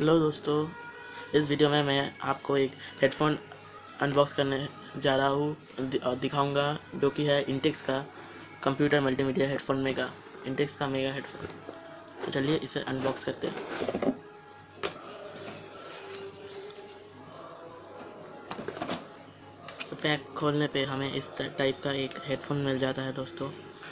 Hello दोस्तों, इस video में मैं आपको एक हेडफोन अनबॉक्स करने जा रहा हूँ और दिखाऊंगा, जो कि है इंटेक्स का computer multimedia headphone mega. Intex का मेगा हेडफोन। तो चलिए इसे अनबॉक्स करते हैं। तो पैक खोलने पे हमें इस टाइप का एक हेडफोन मिल जाता है दोस्तों।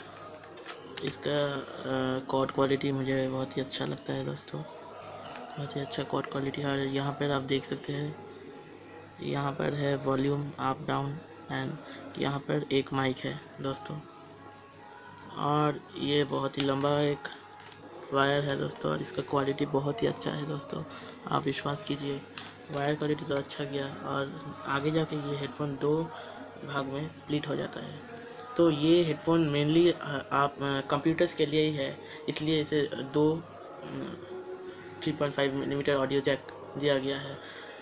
इसका कॉर्ड क्वालिटी मुझे बहुत ही अच्छा लगता है दोस्तों, बहुत ही अच्छा कॉर्ड क्वालिटी। और यहाँ पर आप देख सकते हैं, यहाँ पर है वॉल्यूम अप डाउन एंड यहाँ पर एक माइक है दोस्तों। और ये बहुत ही लंबा एक वायर है दोस्तों, और इसका क्वालिटी बहुत ही अच्छा है दोस्तों। आप विश्वास कीजिए, वायर क्वालिटी तो अच्छा गया, और आगे जाके ये हेडफोन दो भाग में स्प्लिट हो जाता है। तो ये हेडफोन मेनली आप कंप्यूटर्स के लिए ही है, इसलिए इसे दो 3.5 मिलीमीटर ऑडियो जैक दिया गया है।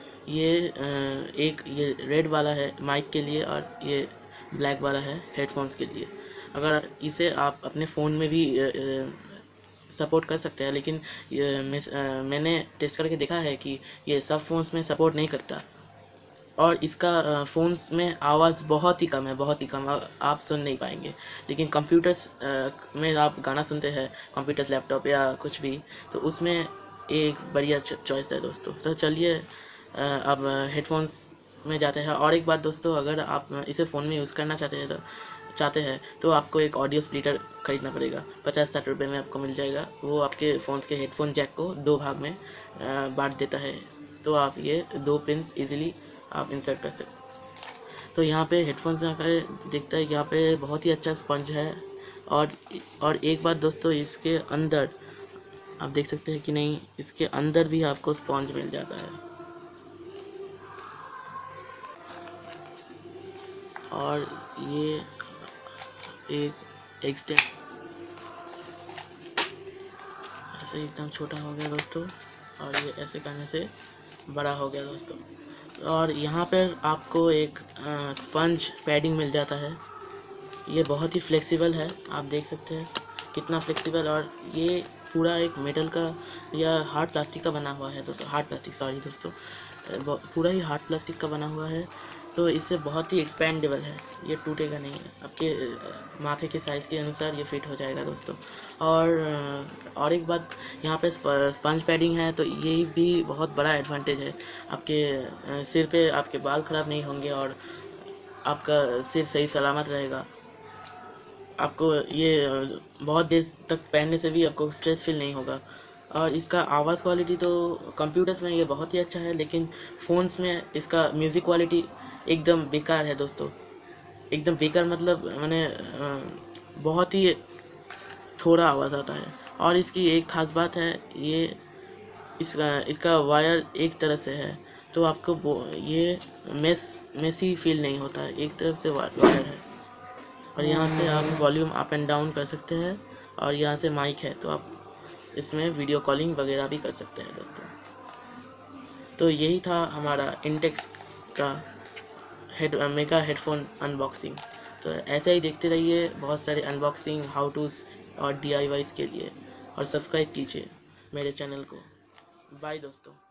ये रेड वाला है माइक के लिए, और ये ब्लैक वाला है हेडफोन्स के लिए। अगर इसे आप अपने फ़ोन में भी सपोर्ट कर सकते हैं, लेकिन मैंने टेस्ट करके देखा है कि ये सब फ़ोन्स में सपोर्ट नहीं करता, और इसका फ़ोन्स में आवाज़ बहुत ही कम है, बहुत ही कम। आप सुन नहीं पाएंगे। लेकिन कंप्यूटर्स में आप गाना सुनते हैं, कंप्यूटर्स, लैपटॉप या कुछ भी, तो उसमें एक बढ़िया चॉइस है दोस्तों। तो चलिए अब हेडफोन्स में जाते हैं। और एक बात दोस्तों, अगर आप इसे फ़ोन में यूज़ करना चाहते हैं तो आपको एक ऑडियो स्प्लिटर ख़रीदना पड़ेगा। 50-60 रुपये में आपको मिल जाएगा। वो आपके फ़ोन्स के हेडफोन जैक को दो भाग में बांट देता है, तो आप ये दो पिन्स इजीली आप इंसर्ट कर सकते। तो यहाँ पे हेडफोन्स दिखता है, यहाँ पे बहुत ही अच्छा स्पंज है। और एक बात दोस्तों, इसके अंदर आप देख सकते हैं कि नहीं, इसके अंदर भी आपको स्पंज मिल जाता है। और ये एक एक्सटेंड ऐसे एकदम छोटा हो गया दोस्तों, और ये ऐसे करने से बड़ा हो गया दोस्तों। और यहाँ पर आपको एक स्पंज पैडिंग मिल जाता है। ये बहुत ही फ्लेक्सिबल है, आप देख सकते हैं कितना फ्लेक्सिबल। और ये पूरा एक मेटल का या हार्ड प्लास्टिक का बना हुआ है दोस्तों। हार्ड प्लास्टिक, सॉरी दोस्तों, पूरा ही हार्ड प्लास्टिक का बना हुआ है। तो इससे बहुत ही एक्सपेंडेबल है, ये टूटेगा नहीं है। आपके माथे के साइज़ के अनुसार ये फिट हो जाएगा दोस्तों। और एक बात, यहाँ पे स्पंज पैडिंग है, तो ये भी बहुत बड़ा एडवांटेज है। आपके सिर पे आपके बाल ख़राब नहीं होंगे, और आपका सिर सही सलामत रहेगा। आपको ये बहुत देर तक पहनने से भी आपको स्ट्रेस फील नहीं होगा। और इसका आवाज़ क्वालिटी तो कंप्यूटर्स में ये बहुत ही अच्छा है, लेकिन फ़ोन्स में इसका म्यूज़िक क्वालिटी एकदम बेकार है दोस्तों। एकदम बेकार मतलब मैंने बहुत ही थोड़ा आवाज़ आता है। और इसकी एक ख़ास बात है, ये इसका वायर एक तरफ से है, तो आपको ये मेसी फील नहीं होता है। एक तरफ से वायर है, और यहाँ से आप वॉल्यूम अप एंड डाउन कर सकते हैं। और यहाँ से माइक है, तो आप इसमें वीडियो कॉलिंग वगैरह भी कर सकते हैं दोस्तों। तो यही था हमारा इंटेक्स का मेगा हेडफोन अनबॉक्सिंग। तो ऐसे ही देखते रहिए बहुत सारे अनबॉक्सिंग, हाउ टूज़ और DIYs के लिए, और सब्सक्राइब कीजिए मेरे चैनल को। बाय दोस्तों।